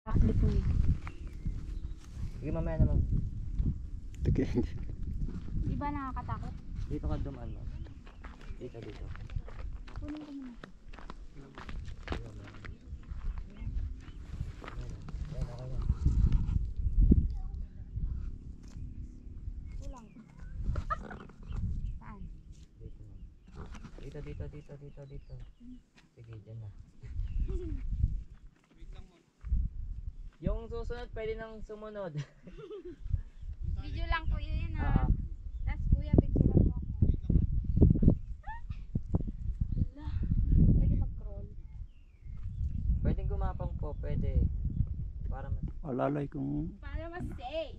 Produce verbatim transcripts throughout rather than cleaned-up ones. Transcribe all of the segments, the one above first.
Kaklik mo yun. Sige, mamaya naman. Okay. Di ba nakakatakot? Dito ka dumaan mo. Dito, dito. Kunin ko muna. Ayan, okay na. Kulang. Saan? Dito, dito, dito, dito, dito. Sige, dyan na. Yung susunod, pwede nang sumunod. Video lang po yun Ah, ha. Tapos kuya, picture mo ako. Wala. Pwede mag-crawl. pwedeng gumapang po, pwede. Para mas... Alalay kung Para mas safe.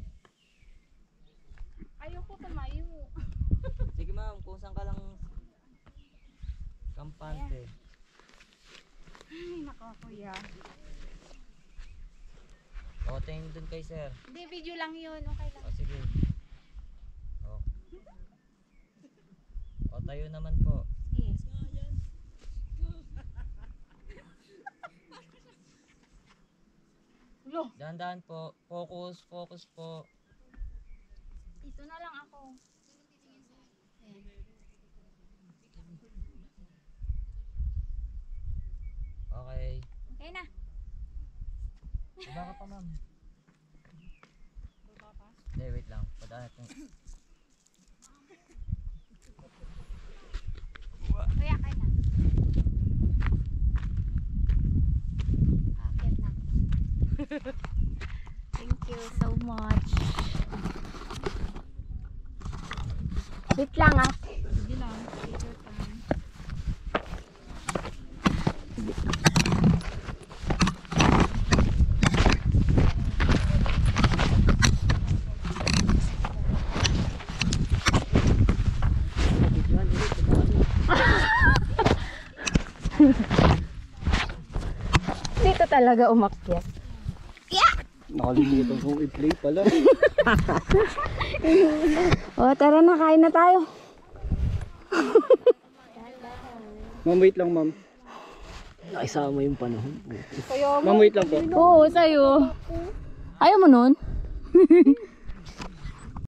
Ayoko tumayo. Sige ma'am, kung saan ka lang kampante. Ay, nako kuya. O, tingin dun kay sir. Hindi, video lang yun. Okay lang. O, sige. O. O, tayo naman po. Sige. Lo, Dahan-dahan po. Focus, focus po. dito na lang ako. Ayan. Okay. Okay na. Baba ka pa ma'am. Hindi, wait lang. Padaan natin. Kuya, kaya na. Akit na. Thank you so much. Wait lang ah. Sige lang. Take your time. Dito talaga umakyat. nakalimutan kong i-play pala. O, tara na, kain na tayo. Ma'am, wait lang ma'am. Nakisama yung panahon. Kaya Ma'am, wait lang po. Oo, sa'yo. Ayaw mo nun?